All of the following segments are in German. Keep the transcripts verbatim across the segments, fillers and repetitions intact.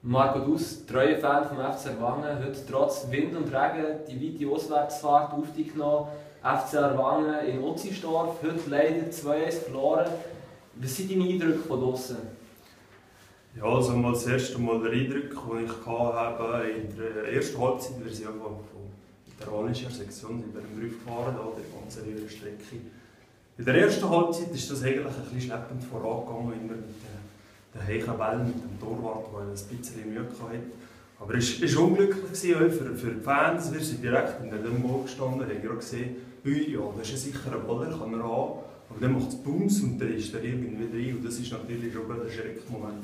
Marco Dus, treuer Fan vom F C Aarwangen, heute trotz Wind und Regen die weite Auswärtsfahrt auf dich genommen. F C Aarwangen in Utzenstorf, heute leider zwei eins verloren. Was sind deine Eindrücke von draussen? Ja, also mal das erste Mal der Eindruck, den ich hatte, in der ersten Halbzeit, wir sind ja von der Walischer Sektion über den Brief gefahren, die ganze Strecke. In der ersten Halbzeit ist das eigentlich ein bisschen schleppend vorangegangen, immer mit den, den heichen Bällen, mit dem Torwart, der ein bisschen Mühe hatte. Aber es war unglücklich auch für, für die Fans. Wir sind direkt in der Demo gestanden, haben gerade gesehen, ui, ja, das ist ein sicherer Baller, kann er haben. Aber dann macht es Bums und dann ist er irgendwie rein. Und das war natürlich schon ein Schreckmoment.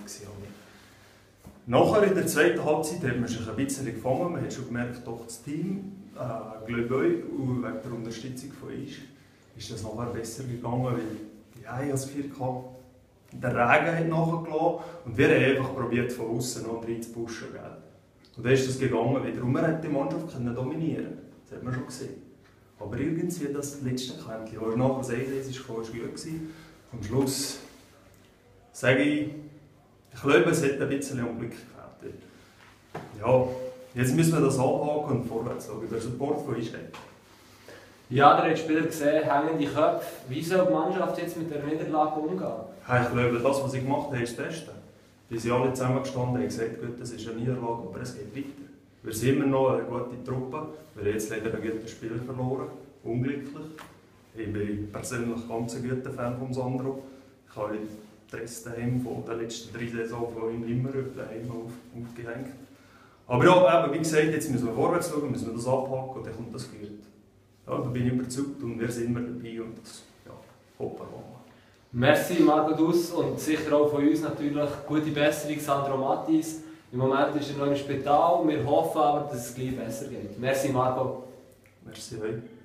Nachher in der zweiten Halbzeit hat man sich ein bisschen gefangen. Man hat schon gemerkt, doch das Team, äh, glaube ich, und wegen der Unterstützung von uns, ist das nachher besser gegangen, weil ja, ich das Gefühl hatte, der Regen hat nachgelassen und wir haben einfach probiert, von außen noch rein zu pushen. Und dann ist das gegangen. Wiederum, man hat die Mannschaft dominieren. Das hat man schon gesehen. Aber irgendwie das letzte Kämpfchen, das nachher das eins war, war gut. Am Schluss sage ich, ich glaube, es hat ein bisschen Unglück gefällt. Ja, jetzt müssen wir das anhaken und vorwärts schauen. Der Support von uns steht. Ja, der hat Spieler gesehen, hängende Köpfe. Wie soll die Mannschaft jetzt mit der Niederlage umgehen? Ja, ich glaube, das, was sie gemacht haben, ist das Beste. Wir sind alle zusammengestanden und haben gesagt, gut, das ist eine Niederlage, aber es geht weiter. Wir sind immer noch eine gute Truppe. Wir haben jetzt leider einen guten Spieler verloren. Unglücklich. Ich bin persönlich ganz ein guter Fan von Sandro. Ich habe den Rest daheim von der letzten drei Saison von ihm immer daheim auf, aufgehängt. Aber ja, eben, wie gesagt, jetzt müssen wir vorwärts schauen, müssen wir das abhaken und dann kommt das gut. Ja, da bin ich überzeugt und wir sind immer dabei und das, ja, hoppen wir mal. Merci Marco Dus und sicher auch von uns natürlich gute Besserung Sandro Mattis. Im Moment ist er noch im Spital, wir hoffen aber, dass es gleich besser geht. Merci Marco. Merci euch.